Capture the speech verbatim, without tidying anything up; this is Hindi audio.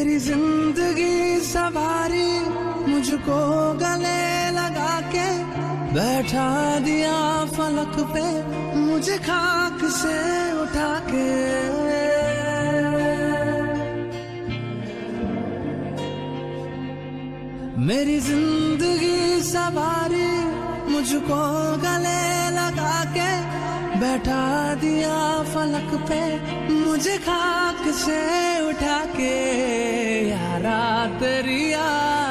मेरी जिंदगी सवारी मुझको गले लगा के बैठा दिया फलक पे मुझे खाक से उठा के। मेरी जिंदगी सवारी मुझको गले लगा के बैठा दिया फलक पे मुझे खाक से उठा के। यारा तेरी यार